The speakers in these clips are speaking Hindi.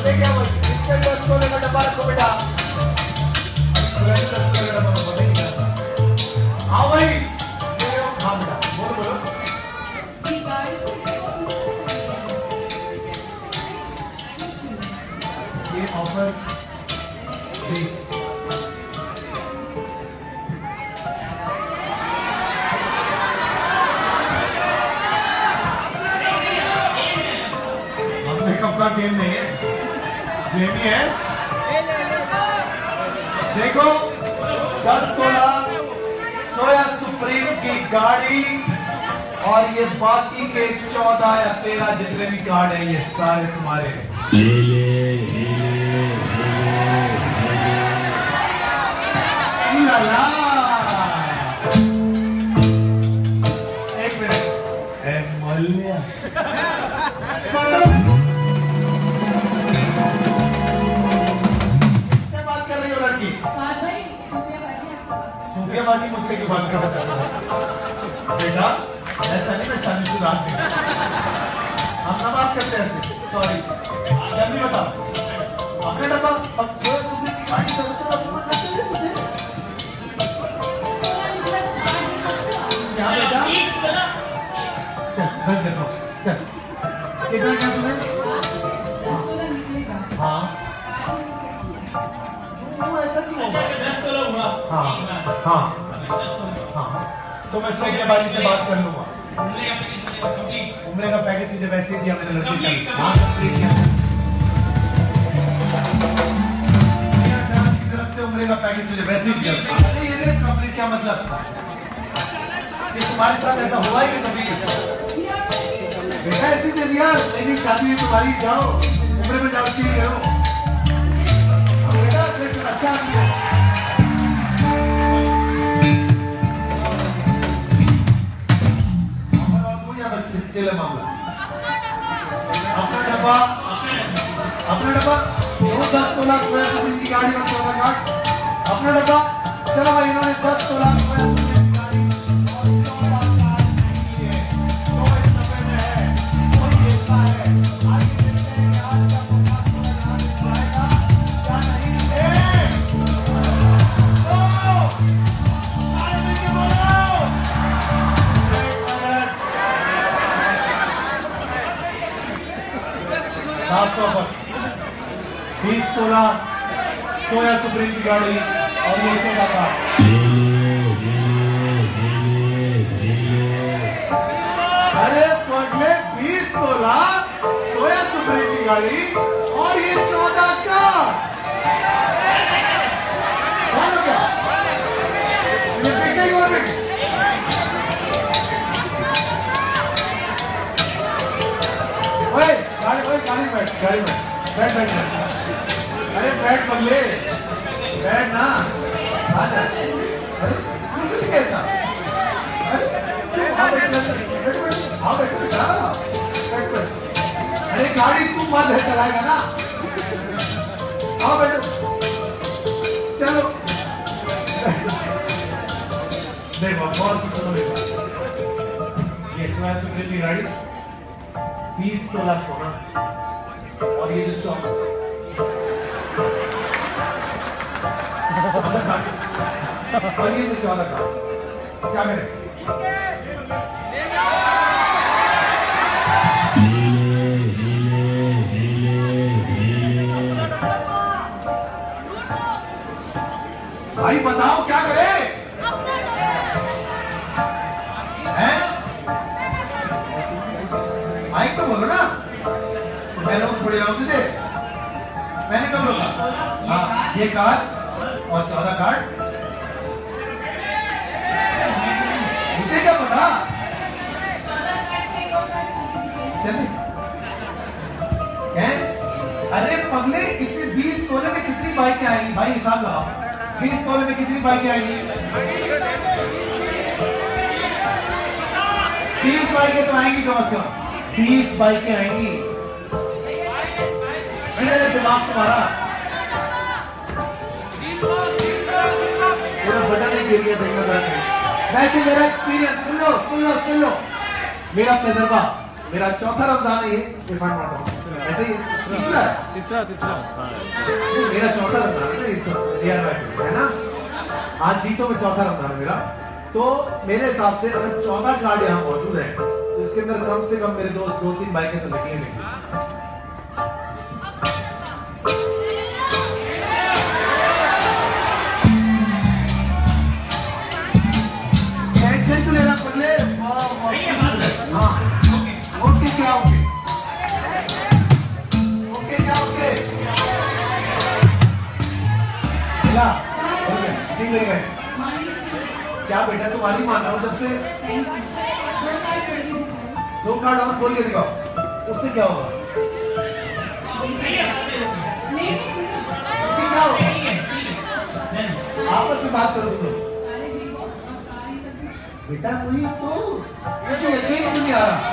क्या बोल इसके 10 तोले का डब्बा रखो बेटा। हाँ भाई हाँ बेटा बोलो बोलो। ये ऑफर का गेम नहीं है, गेम ही है। देखो 10 तोला सोया सुप्रीम की गाड़ी और ये बाकी के 14 या 13 जितने भी कार्ड हैं ये सारे तुम्हारे लाला। एक मिनट मल्लिया सूफियाबाजी मुझसे क्यों बात कर रहा है बेटा? ऐसा नहीं, मैं शादीशुदा आदमी हम सब बात करते हैं ऐसे। सॉरी जल्दी बताओ अपने डब्बा क्या बेटा? चल देखो चल किधर क्या तुम्हें? हाँ ऐसा क्यों होगा? हाँ हाँ हाँ तो मैं सूफियाबाजी से बात कर लूंगा। उम्रे का पैकेज तुझे वैसे ही दिया मैंने लड़की की तरफ से। उम्रे का पैकेज तुझे वैसे ही दिया। ये कंपनी क्या मतलब कि तुम्हारे साथ ऐसा हुआ है कि कभी बेटा ऐसे दे दिया? नहीं शादी में तुम्हारी जाओ उम्रे में जाओ चीज करो बेटा अच्छा चले मामला। अपना डब्बा 10 तोला सोया सुप्रीम की गाड़ी और 14 कार्ड अपना डब्बा। चलो भाई इन्होंने 10 तोला सोया सुप्रीम की गाड़ी और 14 कार्ड लिए तो इस डब्बे में है कोई देखता है आज देखते हैं आज का मुकाबला आएगा क्या नहीं है। सारे मिलके बोलो 20 तोला सोया सुप्रीम की गाड़ी और ये 14 का। अरे पगले 20 तोला सोया सुप्रीम की गाड़ी और ये 14 का क्या? ये बिकेगी और बिकेगी। गाड़ी में बैठ अरे बैठ बगले बैठ ना आ जा। अरे कुछ कैसा? अरे गाड़ी तू मत है चलाएगा ना। आओ बैठो चलो देखो बहुत ये सोया सुप्रीम की गाड़ी 20 तोला सोना और ये जो और ये जो 14 का क्या करें? भाई बताओ क्या करें? माइक तो बोलो ना। मैंने थोड़ी राउंड दे मैंने कब रोका? हाँ ये कार्ड और 14 कार्ड मुझे क्या पता? चलिए अरे पगले इतने 20 तोले में कितनी बाइकें आएंगी भाई? हिसाब लगाओ 20 तोले में कितनी बाइकें आएंगी? 20 बाइकें तो आएंगी कम से कम 20 बाइकें आएंगी। मैंने दिमाग तुम्हारा बता नहीं दे दिया देखना। वैसे मेरा एक्सपीरियंस सुन लो मेरा तजर्बा मेरा चौथा रमजान है ये। ऐसे ही तीसरा तीसरा मेरा चौथा रन है ना इसका है ना। आज जीतो में चौथा रन है मेरा। तो मेरे हिसाब से अगर 14 कार्ड यहाँ मौजूद है तो इसके अंदर कम से कम मेरे दोस्त 2-3 बाइकें तो निकलेंगे। टेंशन तो लेना पहले। हाँ ओके क्या ओके ओके क्या ओके क्या ठीक लग रहा है क्या बेटा तुम्हारी मान रहा हूँ जब से 2 कार्ड और बोल के दिखाओ उससे क्या होगा उससे क्या होगा आपस में बात करो तुम लोग बेटा वही तो यकीन क्यों नहीं आ रहा।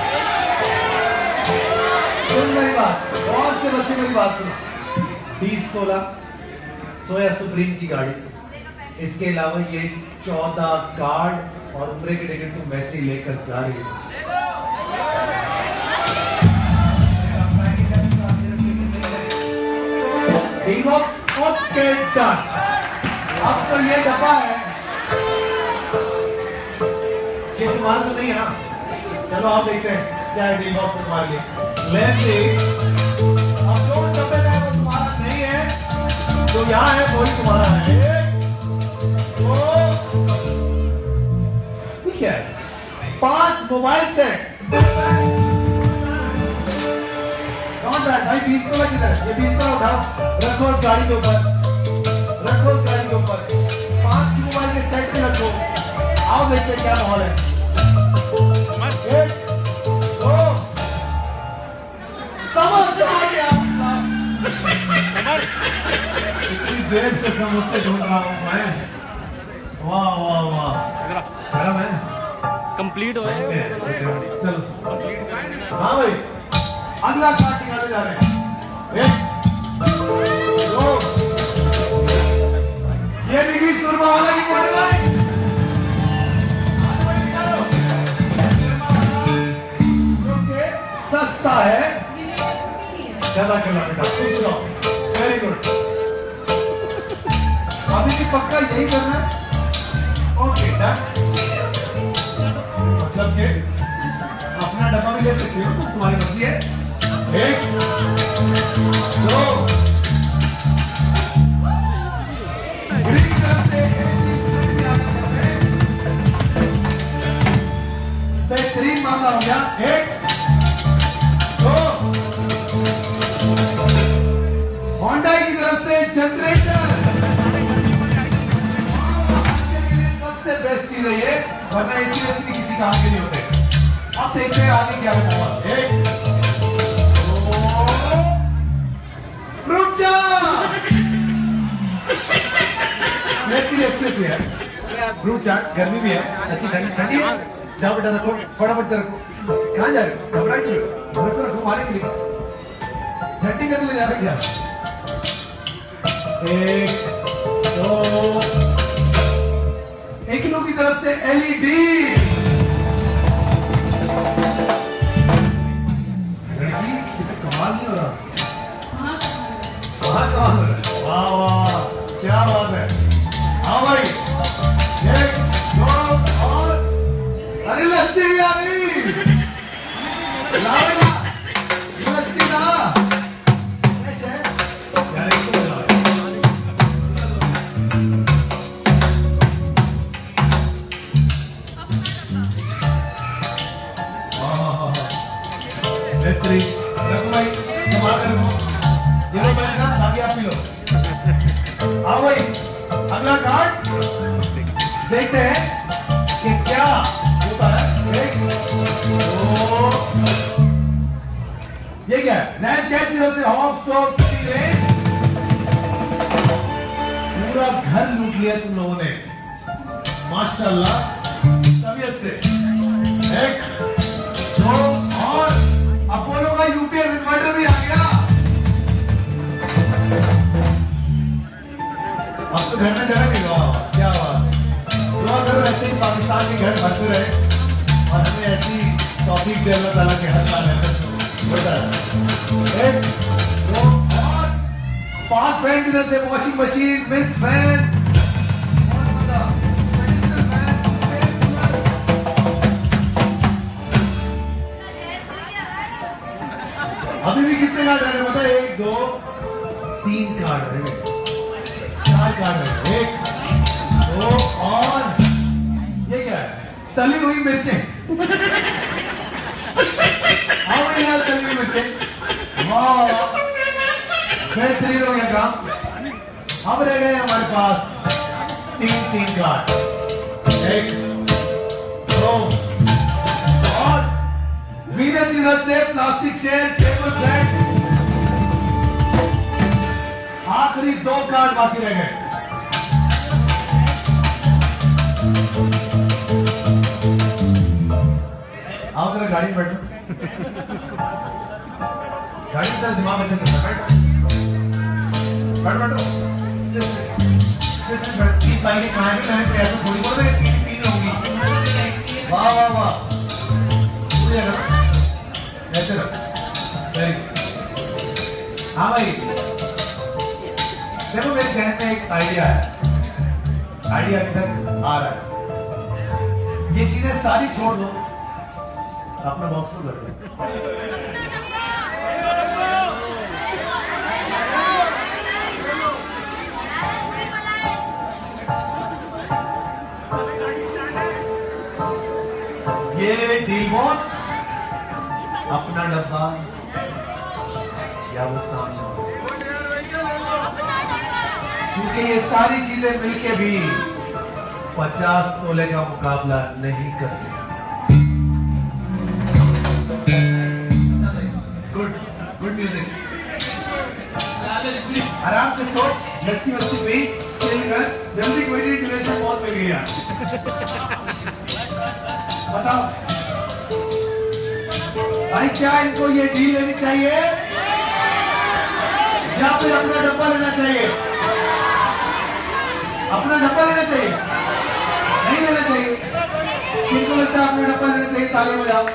सुन मेरी बात बहुत से बच्चे मेरी बात सुनो 20 तोला सोया सुप्रीम की गाड़ी इसके अलावा ये 14 कार्ड और उम्र की टिकट तुम वैसे ही लेकर जा रही हो। अब तो ये डब्बा है ये तुम्हारा तो नहीं है ना। चलो आप देखते हैं क्या है डी बॉक्स तुम्हारे लिए। लेट्स सी अब जो डब्बे में वो तुम्हारा नहीं है जो यहाँ है वही तुम्हारा है। ठीक है 5 मोबाइल सेट कौन सा भाई 20 तोला किधर ये 20 तोला उठाओ रखो उस गाड़ी के ऊपर रखो उस गाड़ी के ऊपर 5 मोबाइल के सेट पे रखो। आओ देखते हैं क्या माहौल है। 1 2 समोसा आ गया इतनी देर से समोसे ढूंढ रहा हूँ मैं। वाह वाह वाह गरम है कंप्लीट हो गया चलो हाँ भाई अगला कार्ड निकाले जा रहे हैं। 1 2 ये बिगी सुरमा वाला की बोल रहा है सस्ता है ज्यादा करना बेटा खुश रहो वेरी गुड। अभी भी पक्का यही करना है ओके डन। मतलब के अपना डब्बा भी ले सकते हो तुम्हारी मर्जी है। 1 2 बेहतरीन मामला हो गया। 1 2 होंडा की तरफ से जनरेटर सबसे बेस्ट चीज है ये वरना इसी भी किसी काम के नहीं होते। अब देखते हैं आगे क्या होगा। 1 2 फ्रूट चाट ये अच्छे थे यार फ्रूट चाट गर्मी भी है अच्छी ठंडी है। जाओ बेटा रखो फटाफट से रखो। कहाँ जा रहे हो घबरा क्यों रखो रखो मारे के लिए ठंडी करने ले जा रहे क्या। 1 2 एक लोग की तरफ से एलईडी लड़की कमाल नहीं हो रहा कमाल हो रहा है। वाह वाह क्या बात है। हाँ भाई 1 2 और अरे लस्सी भी आ गई लाओ लस्सी ना ऐसे यार इसको बेहतरीन रखो भाई संभाल कर रखो ये लो मैंने कहा बाकी आप पी लो। आओ भाई अगला कार्ड देखते हैं कि क्या होता है। 1 2 ये क्या है नैच गैस की तरफ से हॉप स्टॉप पूरा घर लूट लिया तुम लोगों ने माशाल्लाह तबीयत से। 1 2 और अपोलो का यूपीएस इन्वर्टर भी आ गया। अब तो घर में जगह नहीं रहा क्या बात। दुआ करो ऐसे ही पाकिस्तान के घर भरते रहे और हमें ऐसी तौफीक दे अल्लाह ताला के हर साल ऐसा एक, दो, और 5 फैन इधर से, वॉशिंग मशीन, मिस्ट फैन, अभी भी कितने कार्ड रहे पता है? 1 2 3 कार्ड रहे, 4 कार्ड रहे, 1 2 और ये क्या है? तली हुई मिर्चें। हाँ भाई यार, तली हुई मिर्चें, वाह बेहतरीन हो गया काम। अब रह गए हमारे पास 3 कार्ड, 1 2 और वीनस की तरफ से प्लास्टिक चेयर, टेबल सेट। आखिरी 2 कार्ड बाकी रह गए। आओ जरा गाड़ी में बैठो, गाड़ी में जरा दिमाग अच्छे से बैठो, बैठो, सिर्फ बैठ। 3 पाएंगे कहाँ भी मैंने ऐसा थोड़ी बोल रहे 3 होंगी। वाह वाह वाह, ऐसे रख, वेरी गुड। हाँ भाई देखो, मेरे जहन में एक आइडिया है, आइडिया अभी तक आ रहा है। ये चीजें सारी छोड़ दो, अपना बॉक्स में रखो। ये डील बॉक्स, अपना डब्बा या वो सामने, क्योंकि ये सारी चीजें मिलके भी 50 तोले का मुकाबला नहीं कर सकती। गुड म्यूजिक, आराम से सोच, लस्सी वस्सी पी, चिल कर, जल्दी कोई नहीं, ड्यूरेशन बहुत मिल गई यार। बताओ भाई, क्या इनको ये डील लेनी चाहिए या फिर अपना डब्बा लेना चाहिए? अपना डब्बा लेना चाहिए, नहीं लेना चाहिए? किनको लगता है अपना डब्बा लेना चाहिए? ताली बजाओ।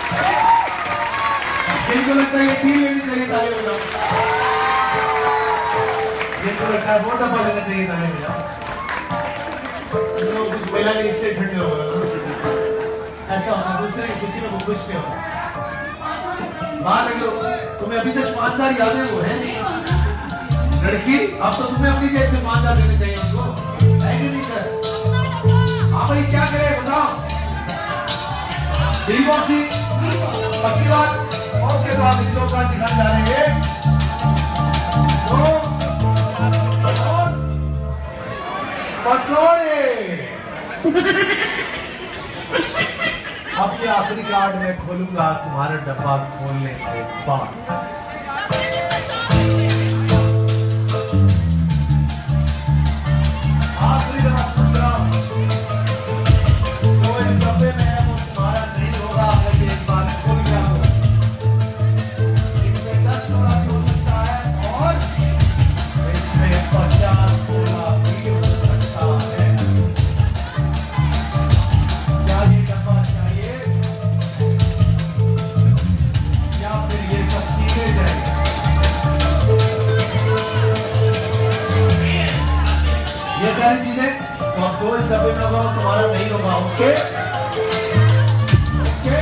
जिनको लगता है ये डील लेनी चाहिए, ताली बजाओ। जिनको लगता है वो डब्बा लेना चाहिए, ताली बजाओ। कुछ मेला नहीं, इससे ठंडे हो गए, ऐसा होगा, दूसरे की खुशी में वो खुश नहीं होगा। बाहर निकलो, तुम्हें अभी तक 5000 यादें वो हैं लड़की, अब तो तुम्हें अपनी जेब से 5000 देने चाहिए उनको, है कि नहीं सर? हाँ भाई, क्या करें बताओ? डील बॉक्स ही पक्की बात। ओके, तो आप इन लोगों का दिखाने जा रहे हैं। पकौड़े। अब ये आखिरी कार्ड मैं खोलूंगा तुम्हारा डब्बा खोलने के बाद। आखिरी दफा सुन रहा हूं, तो इस डब्बे में है वो तुम्हारा नहीं होगा अगर ये इस बार खोल गया हो। इसमें 10 तोला भी हो सकता है और इसमें 50 तोला भी हो सकता है। क्या ये डब्बा चाहिए या फिर ये सब चीजें चाहिए? ये सारी चीजें तो अब तो इस डब्बे में होगा, तुम्हारा नहीं होगा। ओके ओके,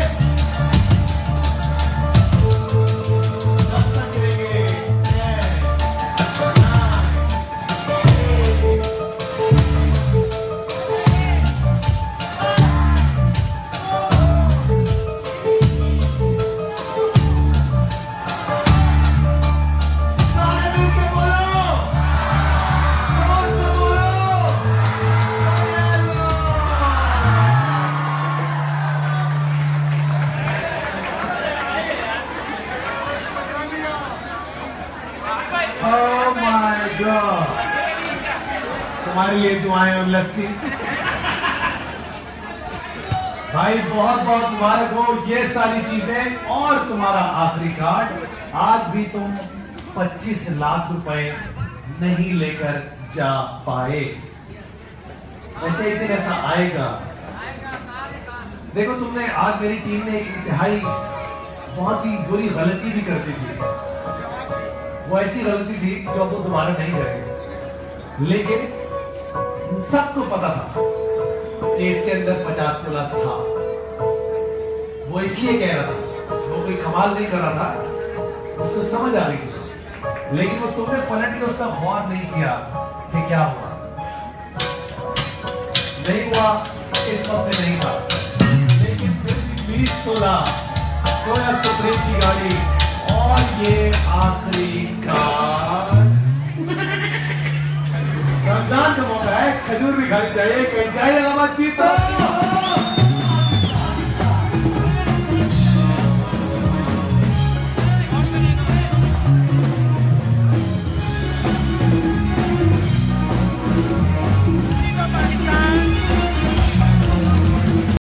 तुम्हारे लिए दुआएं और लस्सी। भाई बहुत बहुत मुबारक हो, ये सारी चीजें और तुम्हारा आखिरी कार्ड। आज भी तुम 25 लाख रुपए नहीं लेकर जा पाए। ऐसे एक दिन ऐसा आएगा। देखो, तुमने आज मेरी टीम ने एक इंतहाई बहुत ही बुरी गलती भी करती थी। वो ऐसी गलती थी जो अब वो दोबारा नहीं करेंगे, लेकिन सबको पता था कि इसके अंदर 50 तोला था। वो इसलिए कह रहा था, वो कोई कमाल नहीं कर रहा था, उसको समझ आ रही थी। लेकिन वो तुमने पलट के उसका गौर नहीं किया कि क्या हुआ। नहीं हुआ, इस वक्त में नहीं था, लेकिन फिर भी 20 तोला सोया सुप्रीम की गाड़ी और ये आखिरी कार। रमजान का मौका है, खजूर भी खानी चाहिए, कहीं जाइएगा मत चीता।